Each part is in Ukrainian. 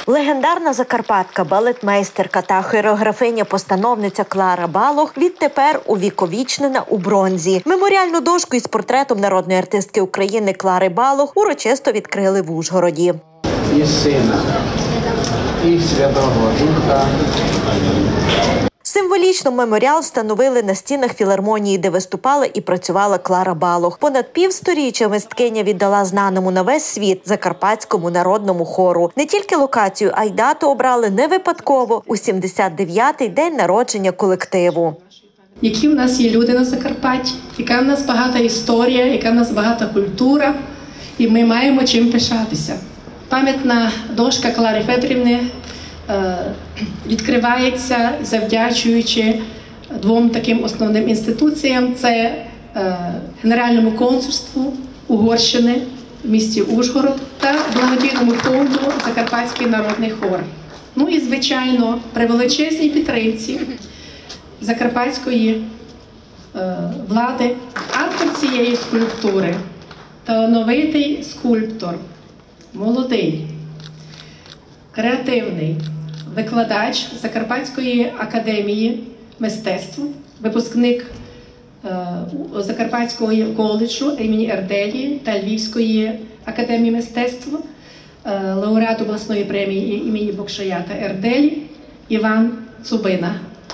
Легендарна закарпатка, балетмейстерка та хореографиня-постановниця Клара Балох відтепер увіковічнена у бронзі. Меморіальну дошку із портретом народної артистки України Клари Балох урочисто відкрили в Ужгороді. І Сина, і Святого Духа. Символічно меморіал встановили на стінах філармонії, де виступала і працювала Клара Балох. Понад півсторіччя мисткиня віддала знаному на весь світ Закарпатському народному хору. Не тільки локацію, а й дату обрали не випадково – у 79-й день народження колективу. Які в нас є люди на Закарпатті, яка в нас багата історія, яка в нас багата культура, і ми маємо чим пишатися. Пам'ятна дошка Клари Федорівни відкривається, завдячуючи двом таким основним інституціям. Це Генеральному консульству Угорщини в місті Ужгород та благодійному фонду Закарпатський народний хор. Ну і, звичайно, при величезній підтримці закарпатської влади автор цієї скульптури – талановитий скульптор, молодий, креативний викладач Закарпатської академії мистецтв, випускник Закарпатського коледжу імені Ерделі та Львівської академії мистецтв, лауреат обласної премії імені Бокшая та Ерделі Іван Цубина.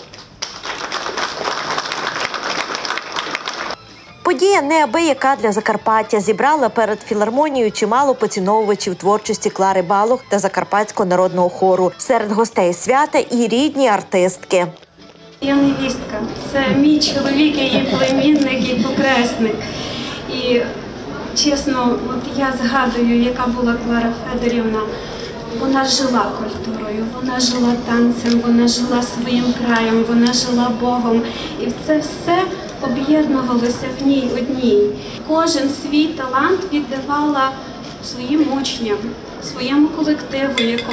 Подія неабияка для Закарпаття зібрала перед філармонією чимало поціновувачів творчості Клари Балох та Закарпатського народного хору. Серед гостей свята і рідні артистки. Я невістка. Це мій чоловік, її племінник і покресник. І, чесно, от я згадую, яка була Клара Федорівна. Вона жила культурою, вона жила танцем, вона жила своїм краєм, вона жила Богом. І це все об'єднувалося в ній одній. Кожен свій талант віддавала своїм учням, своєму колективу,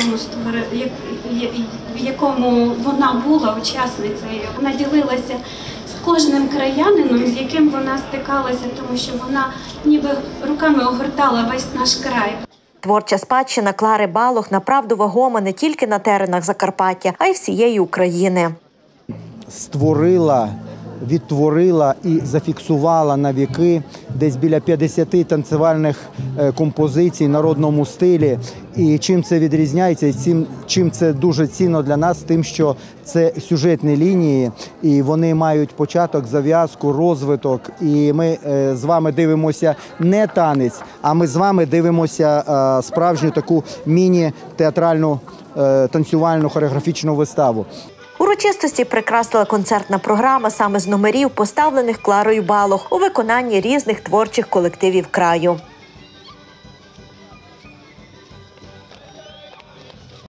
в якому вона була учасницею. Вона ділилася з кожним краянином, з яким вона стикалася, тому що вона ніби руками огортала весь наш край. Творча спадщина Клари Балох направду вагома не тільки на теренах Закарпаття, а й всієї України. Створила, відтворила і зафіксувала на віки десь біля 50 танцювальних композицій в народному стилі. І чим це відрізняється, і чим це дуже цінно для нас, тим, що це сюжетні лінії, і вони мають початок, зав'язку, розвиток. І ми з вами дивимося не танець, а ми з вами дивимося справжню таку міні-театральну танцювальну хореографічну виставу. Урочистості прикрасила концертна програма саме з номерів, поставлених Кларою Балох у виконанні різних творчих колективів краю.